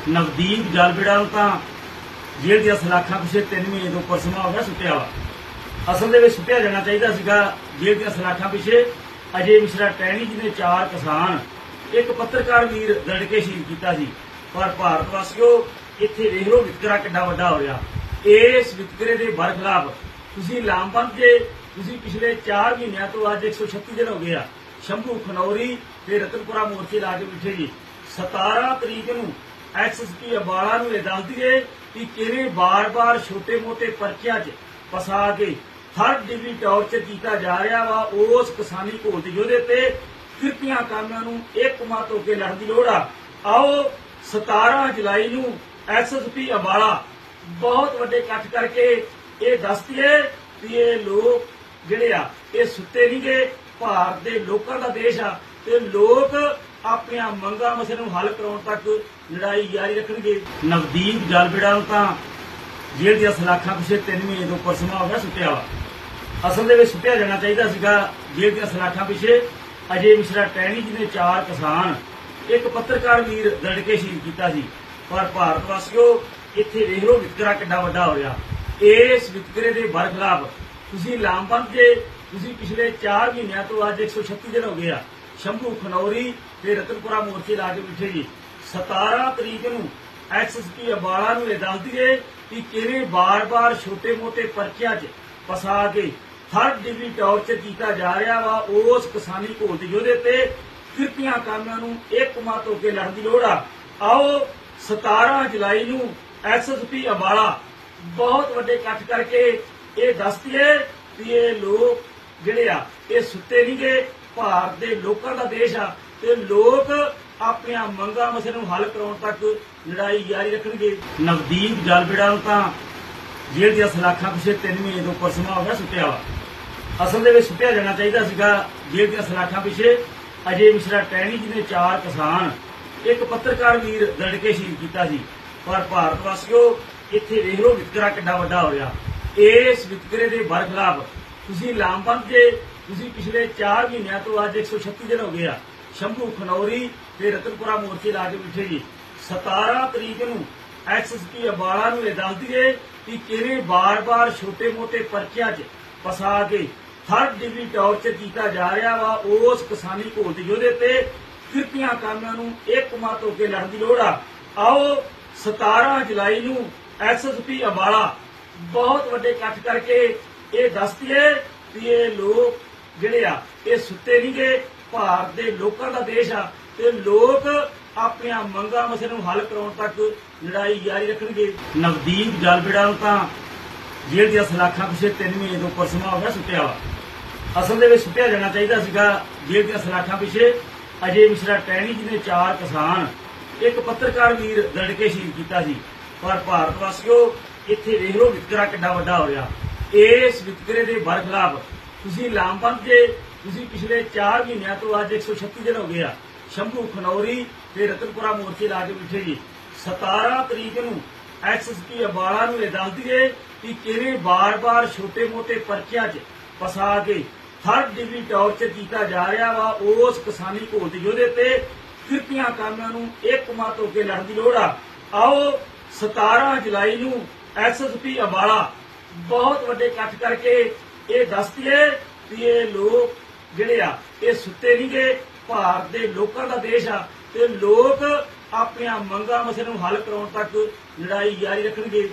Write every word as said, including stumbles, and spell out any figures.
ਨਵਦੀਪ ਜਲਬੇੜਾ ਨੂੰ ਤਾਂ ਜੇਲ੍ਹ ਦੀਆਂ ਸਲਾਖਾਂ ਪਿੱਛੇ ਤਿੰਨ ਮਹੀਨੇ ਤੋਂ ਉੱਪਰ ਸਮਾਂ ਹੋ ਗਿਆ ਸੁੱਟਿਆ ਵਾ। ਅਸਲ ਦੇ ਵਿੱਚ ਸੁੱਟਿਆ ਜਾਣਾ ਚਾਹੀਦਾ ਸੀਗਾ ਜੇਲ੍ਹ ਦੀਆਂ ਸਲਾਖਾਂ ਪਿੱਛੇ ਅਜੇ ਮਿਸ਼ਰਾ ਟਹਿਣੀ ਜੀ ਨੇ ਚਾਰ ਕਿਸਾਨ ਇੱਕ ਪੱਤਰਕਾਰ ਵੀਰ ਦੜ ਕੇ ਸ਼ਹੀਦ ਕੀਤਾ ਸੀ। ਪਰ ਭਾਰਤ ਵਾਸੀਓ ਇੱਥੇ ਵੇਖ ਲਓ ਵਿਤਕਰਾ ਕਿੱਡਾ ਵੱਡਾ ਹੋ ਰਿਹਾ। ਇਸ ਵਿਤਕਰੇ ਦੇ ਬਰਖਲਾਫ ਤੁਸੀਂ ਲਾਮਬੰਦ ਜੇ ਤੁਸੀਂ ਪਿਛਲੇ ਚਾਰ ਮਹੀਨਿਆਂ ਤੋਂ ਅੱਜ ਇੱਕ ਸੌ ਛੱਤੀ ਦਿਨ ਹੋ ਗਏ ਆ ਸ਼ੰਭੂ ਖਨੌਰੀ ਤੇ ਰਤਨਪੁਰਾ ਮੋਰਚੇ ਲਾ ਕੇ ਬੈਠੇ ਜੀ। ਸਤਾਰਾਂ ਤਰੀਕ ਨੂੰ ਐਸਐਸਪੀ ਅੰਬਾਲਾ ਨੂੰ ਇਹ ਦੱਸ ਦਈਏ ਕਿ ਕਿਵੇਂ ਬਾਰ-ਬਾਰ ਛੋਟੇ-ਮੋਟੇ ਪਰਚਿਆਂ 'ਚ ਫਸਾ ਕੇ ਥਰਡ ਡਿਗਰੀ ਟੌਰਚਰ ਕੀਤਾ ਜਾ ਰਿਹਾ ਵਾ। ਉਸ ਕਿਸਾਨੀ ਘੋਲ ਯੋਧੇ ਤੇ ਕਿਰਤੀਆਂ ਕਾਮਿਆਂ ਨੂੰ ਇੱਕ ਮਤ ਹੋ ਕੇ ਲੜਨ ਦੀ ਲੋੜ ਆ। ਆਓ ਸਤਾਰਾਂ ਜੁਲਾਈ ਨੂੰ ਐਸਐਸਪੀ ਅੰਬਾਲਾ ਬਹੁਤ ਵੱਡੇ ਇਕੱਠ ਕਰਕੇ ਇਹ ਦੱਸ ਦਈਏ ਕਿ ਇਹ ਲੋਕ ਜਿਹੜੇ ਆ ਇਹ ਸੁੱਤੇ ਨਹੀਂ ਗਏ। ਭਾਰਤ ਦੇ ਲੋਕਾਂ ਦਾ ਦੇਸ਼ ਆ ਤੇ ਲੋਕ ਆਪਣੀਆਂ ਮੰਗਾਂ ਮਸਲੇ ਨੂੰ ਹੱਲ ਕਰਾਉਣ ਤੱਕ ਲੜਾਈ ਜਾਰੀ ਰੱਖਣਗੇ। ਨਵਦੀਪ ਜਲਬੇੜਾ ਨੂੰ ਤਾਂ ਜੇਲ੍ਹ ਦੀਆਂ ਸਲਾਖਾਂ ਪਿੱਛੇ ਤਿੰਨ ਮਹੀਨੇ ਤੋਂ ਉੱਪਰ ਸਮਾਂ ਹੋ ਗਿਆ ਸੁੱਟਿਆ ਵਾ। ਅਸਲ ਦੇ ਵਿੱਚ ਸੁੱਟਿਆ ਜਾਣਾ ਚਾਹੀਦਾ ਸੀਗਾ ਜੇਲ੍ਹ ਦੀਆਂ ਸਲਾਖਾਂ ਪਿੱਛੇ ਅਜੇ ਮਿਸ਼ਰਾ ਟਹਿਣੀ ਜੀ ਨੇ ਚਾਰ ਕਿਸਾਨ ਇੱਕ ਪੱਤਰਕਾਰ ਵੀਰ ਦੜ ਕੇ ਸ਼ਹੀਦ ਕੀਤਾ ਸੀ। ਪਰ ਭਾਰਤ ਵਾਸੀਓ ਇੱਥੇ ਵੇਖ ਲਓ ਵਿਤਕਰਾ ਕਿੱਡਾ ਵੱਡਾ ਹੋ ਰਿਹਾ। ਇਸ ਵਿਤਕਰੇ ਦੇ ਬਰਖਲਾਫ ਤੁਸੀਂ ਲਾਮਬੰਦ ਜੇ ਤੁਸੀਂ ਪਿਛਲੇ ਚਾਰ ਮਹੀਨਿਆਂ ਤੋਂ ਅੱਜ ਇੱਕ ਸੌ ਛੱਤੀ ਦਿਨ ਹੋ ਗਏ ਆ ਸ਼ੰਭੂ ਖਨੌਰੀ ਤੇ ਰਤਨਪੁਰਾ ਮੋਰਚੇ ਲਾ ਕੇ ਬੈਠੇ ਜੀ। ਸਤਾਰਾਂ ਤਰੀਕ ਨੂੰ ਐਸਐਸਪੀ ਅੰਬਾਲਾ ਨੂੰ ਇਹ ਦੱਸ ਦਈਏ ਕਿ ਕਿਵੇਂ ਬਾਰ-ਬਾਰ ਛੋਟੇ-ਮੋਟੇ ਪਰਚਿਆਂ 'ਚ ਫਸਾ ਕੇ ਥਰਡ ਡਿਗਰੀ ਟੌਰਚਰ ਕੀਤਾ ਜਾ ਰਿਹਾ ਵਾ। ਉਸ ਕਿਸਾਨੀ ਘੋਲ ਯੋਧੇ ਤੇ ਕਿਰਤੀਆਂ ਕਾਮਿਆਂ ਨੂੰ ਇੱਕ ਮਤ ਹੋ ਕੇ ਲੜਨ ਦੀ ਲੋੜ ਆ। ਆਓ ਸਤਾਰਾਂ ਜੁਲਾਈ ਨੂੰ ਐਸਐਸਪੀ ਅੰਬਾਲਾ ਬਹੁਤ ਵੱਡੇ ਇਕੱਠ ਕਰਕੇ ਇਹ ਦੱਸ ਦਈਏ ਕਿ ਇਹ ਲੋਕ ਜਿਹੜੇ ਆ ਇਹ ਸੁੱਤੇ ਨਹੀਂ ਗਏ। ਭਾਰਤ ਦੇ ਲੋਕਾਂ ਦਾ ਦੇਸ਼ ਆ ਤੇ ਲੋਕ ਆਪਣੀਆਂ ਮੰਗਾਂ ਮਸਲੇ ਨੂੰ ਹੱਲ ਕਰਾਉਣ ਤੱਕ ਲੜਾਈ ਜਾਰੀ ਰੱਖਣਗੇ। ਨਵਦੀਪ ਜਲਬੇੜਾ ਨੂੰ ਤਾਂ ਜੇਲ੍ਹ ਦੀਆਂ ਸਲਾਖਾਂ ਪਿੱਛੇ ਤਿੰਨ ਮਹੀਨੇ ਤੋਂ ਉੱਪਰ ਸਮਾਂ ਹੋ ਗਿਆ ਸੁੱਟਿਆ ਵਾ। ਅਸਲ ਦੇ ਵਿੱਚ ਸੁੱਟਿਆ ਜਾਣਾ ਚਾਹੀਦਾ ਸੀਗਾ ਜੇਲ੍ਹ ਦੀਆਂ ਸਲਾਖਾਂ ਪਿੱਛੇ ਅਜੇ ਮਿਸ਼ਰਾ ਟਹਿਣੀ ਜੀ ਨੇ ਚਾਰ ਕਿਸਾਨ ਇੱਕ ਪੱਤਰਕਾਰ ਵੀਰ ਦੜ ਕੇ ਸ਼ਹੀਦ ਕੀਤਾ ਸੀ। ਪਰ ਭਾਰਤ ਵਾਸੀਓ ਇੱਥੇ ਵੇਖ ਲਓ ਵਿਤਕਰਾ ਕਿੱਡਾ ਵੱਡਾ ਹੋ ਰਿਹਾ। ਇਸ ਵਿਤਕਰੇ ਦੇ ਬਰਖਲਾਫ ਤੁਸੀਂ ਲਾਮਬੰਦ ਜੇ ਤੁਸੀਂ ਪਿਛਲੇ ਚਾਰ ਮਹੀਨਿਆਂ ਤੋਂ ਅੱਜ ਇੱਕ ਸੌ ਛੱਤੀ ਦਿਨ ਹੋ ਗਏ ਆ ਸ਼ੰਭੂ ਖਨੌਰੀ ਤੇ ਰਤਨਪੁਰਾ ਮੋਰਚੇ ਲਾ ਕੇ ਬੈਠੇ ਜੀ। ਸਤਾਰਾਂ ਤਰੀਕ ਨੂੰ ਐਸਐਸਪੀ ਅੰਬਾਲਾ ਨੂੰ ਇਹ ਦੱਸ ਦਈਏ ਕਿ ਕਿਵੇਂ ਬਾਰ-ਬਾਰ ਛੋਟੇ-ਮੋਟੇ ਪਰਚਿਆਂ 'ਚ ਫਸਾ ਕੇ ਥਰਡ ਡਿਗਰੀ ਟੌਰਚਰ ਕੀਤਾ ਜਾ ਰਿਹਾ ਵਾ। ਉਸ ਕਿਸਾਨੀ ਘੋਲ ਯੋਧੇ ਤੇ ਕਿਰਤੀਆਂ ਕਾਮਿਆਂ ਨੂੰ ਇੱਕ ਮਤ ਹੋ ਕੇ ਲੜਨ ਦੀ ਲੋੜ ਆ। ਆਓ ਸਤਾਰਾਂ ਜੁਲਾਈ ਨੂੰ ਐਸਐਸਪੀ ਅੰਬਾਲਾ ਬਹੁਤ ਵੱਡੇ ਇਕੱਠ ਕਰਕੇ ਇਹ ਦੱਸ ਦਈਏ ਕਿ ਇਹ ਲੋਕ ਜਿਹੜੇ ਆ ਇਹ ਸੁੱਤੇ ਨਹੀਂ ਗਏ। ਭਾਰਤ ਦੇ ਲੋਕਾਂ ਦਾ ਦੇਸ਼ ਆ ਤੇ ਲੋਕ ਆਪਣੀਆਂ ਮੰਗਾਂ ਮਸਲੇ ਨੂੰ ਹੱਲ ਕਰਾਉਣ ਤੱਕ ਲੜਾਈ ਜਾਰੀ ਰੱਖਣਗੇ। ਨਵਦੀਪ ਜਲਬੇੜਾ ਨੂੰ ਤਾਂ ਜੇਲ੍ਹ ਦੀਆਂ ਸਲਾਖਾਂ ਪਿੱਛੇ ਤਿੰਨ ਮਹੀਨੇ ਤੋਂ ਉੱਪਰ ਸਮਾਂ ਹੋ ਗਿਆ ਸੁੱਟਿਆ ਵਾ। ਅਸਲ ਦੇ ਵਿੱਚ ਸੁੱਟਿਆ ਜਾਣਾ ਚਾਹੀਦਾ ਸੀਗਾ ਜੇਲ੍ਹ ਦੀਆਂ ਸਲਾਖਾਂ ਪਿੱਛੇ ਅਜੇ ਮਿਸ਼ਰਾ ਟਹਿਣੀ ਜੀ ਨੇ ਚਾਰ ਕਿਸਾਨ ਇੱਕ ਪੱਤਰਕਾਰ ਵੀਰ ਦੜ ਕੇ ਸ਼ਹੀਦ ਕੀਤਾ ਸੀ। ਪਰ ਭਾਰਤ ਵਾਸੀਓ ਇੱਥੇ ਵੇਖ ਲਓ ਵਿਤਕਰਾ ਕਿੱਡਾ ਵੱਡਾ ਹੋ ਰਿਹਾ। ਇਸ ਵਿਤਕਰੇ ਦੇ ਬਰਖਲਾਫ ਤੁਸੀਂ ਲਾਮਬੰਦ ਜੇ ਤੁਸੀਂ ਪਿਛਲੇ ਚਾਰ ਮਹੀਨਿਆਂ ਤੋਂ ਅੱਜ ਇੱਕ ਸੌ ਛੱਤੀ ਦਿਨ ਹੋ ਗਏ ਆ ਸ਼ੰਭੂ ਖਨੌਰੀ ਤੇ ਰਤਨਪੁਰਾ ਮੋਰਚੇ ਲਾ ਕੇ ਬੈਠੇ ਜੀ। ਸਤਾਰਾਂ ਤਰੀਕ ਨੂੰ ਐਸਐਸਪੀ ਅੰਬਾਲਾ ਨੂੰ ਇਹ ਦੱਸ ਦਈਏ ਕਿ ਕਿਵੇਂ ਬਾਰ-ਬਾਰ ਛੋਟੇ-ਮੋਟੇ ਪਰਚਿਆਂ 'ਚ ਫਸਾ ਕੇ ਥਰਡ ਡਿਗਰੀ ਟੌਰਚਰ ਕੀਤਾ ਜਾ ਰਿਹਾ ਵਾ। ਉਸ ਕਿਸਾਨੀ ਘੋਲ ਯੋਧੇ ਤੇ ਕਿਰਤੀਆਂ ਕਾਮਿਆਂ ਨੂੰ ਇੱਕ ਮਤ ਹੋ ਕੇ ਲੜਨ ਦੀ ਲੋੜ ਆ। ਆਓ ਸਤਾਰਾਂ ਜੁਲਾਈ ਨੂੰ ਐਸਐਸਪੀ ਅੰਬਾਲਾ ਬਹੁਤ ਵੱਡੇ ਇਕੱਠ ਕਰਕੇ ਇਹ ਦੱਸ ਦਈਏ ਕਿ ਇਹ ਲੋਕ ਜਿਹੜੇ ਆ ਇਹ ਸੁੱਤੇ ਨਹੀਂ ਗਏ। ਭਾਰਤ ਦੇ ਲੋਕਾਂ ਦਾ ਦੇਸ਼ ਆ ਤੇ ਲੋਕ ਆਪਣੀਆਂ ਮੰਗਾਂ ਮਸਲੇ ਨੂੰ ਹੱਲ ਕਰਾਉਣ ਤੱਕ ਲੜਾਈ ਜਾਰੀ ਰੱਖਣਗੇ।